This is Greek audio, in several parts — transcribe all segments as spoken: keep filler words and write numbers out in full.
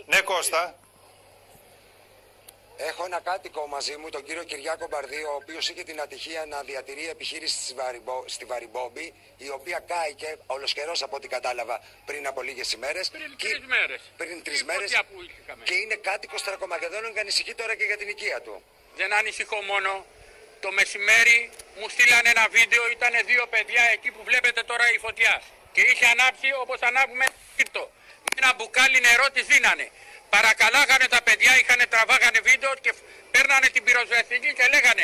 Ναι, Κώστα. Έχω ένα κάτοικο μαζί μου, τον κύριο Κυριάκο Μπαρδί, ο οποίος είχε την ατυχία να διατηρεί επιχείρηση στη, Βαριμπο... στη Βαριμπόμπη, η οποία κάηκε ολοσχερός από ό,τι κατάλαβα πριν από λίγες ημέρες. Πριν και... τρεις μέρες. Πριν τρεις μέρες. Και είναι κάτοικος Θρακομακεδόνων και ανησυχεί τώρα και για την οικία του. Δεν ανησυχώ μόνο. Το μεσημέρι μου στείλανε ένα βίντεο, ήταν δύο παιδιά εκεί που βλέπετε τώρα η φωτιά. Και είχε ανάψει όπως ανάβουμε σπίρτο. Με ένα μπουκάλι νερό τη δίνανε. Παρακαλάγανε τα παιδιά, είχαν τραβάγανε βίντεο και παίρνανε την πυροσβεστική και λέγανε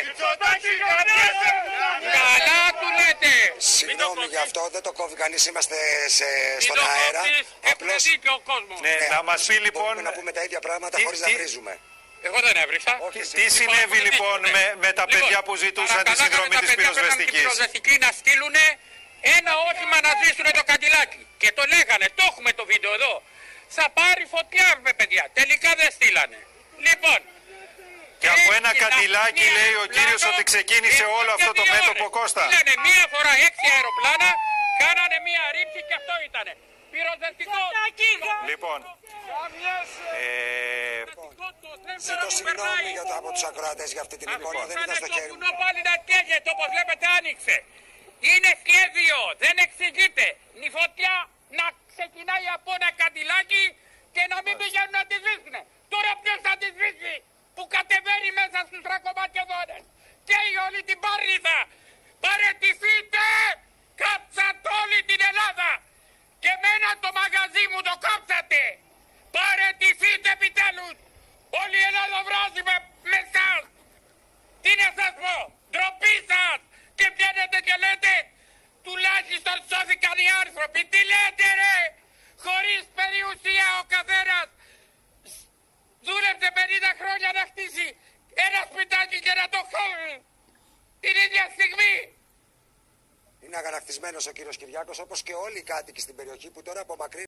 καλά του λέτε. Συγγνώμη γι' αυτό, δεν το κόβει κανείς, είμαστε σε, στον αέρα. Απλώς και ο κόσμος. Ναι, ναι, να μας πει λοιπόν... Μπορούμε να πούμε τα ίδια πράγματα τι, χωρίς τι... να βρίζουμε. Εγώ δεν έβρισα. Τι, τι συνέβη λοιπόν με, με τα παιδιά λοιπόν, που ζητούσαν τη συνδρομή της πυροσβεστικής? Την πυροσβεστική να στείλουν ένα όχημα να ζήσουν το καντιλάκι. Και το λέγανε, το έχουμε το βίντεο εδώ. Θα πάρει φωτιά με παιδιά. Τελικά δεν στείλανε. Λοιπόν. Και από ένα καντιλάκι λέει ο κύριος ότι ξεκίνησε όλο αυτό το μέτωπο, Κώστα. Στείλανε μία φορά έξι αεροπλάνα, κάνανε μία ρήψη και αυτό ήτανε. Πυροσβεστικό. Λοιπόν. Ε... Ζητώ συγγνώμη για το, από τους ακροατές για αυτή την εικόνα, δεν ήταν στο χέρι μου. Το βουνό πάλι να καίγεται, όπως βλέπετε άνοιξε. Είναι σχέδιο, δεν εξηγείται. Η φωτιά να ξεκινάει από ένα καντιλάκι και να μην πηγαίνουν να τη σβήσουν. Τώρα ποιος θα τη σβήσει που κατεβαίνει μέσα στους Θρακομακεδόνες. Και η όλη την Παρνίδα. Παραιτηθείτε! Κάψατε όλη την Ελλάδα. Και εμένα το μαγαζί μου το κάψατε. Παραιτηθείτε επιτέλους. Όλη η Ελλάδα βράζει με, με σας. Τι να σας πω. Ντροπή σας. Και βγαίνετε και λέτε τουλάχιστον σώθηκαν οι άνθρωποι. Τι λέτε ρε. Χωρίς περιουσία ο καθένας δούλεψε πενήντα χρόνια να χτίσει ένα σπιτάκι και να το χώνει την ίδια στιγμή. Είναι αγανακτισμένος ο κύριος Κυριάκος, όπως και όλοι οι κάτοικοι στην περιοχή που τώρα απομακρύνουν.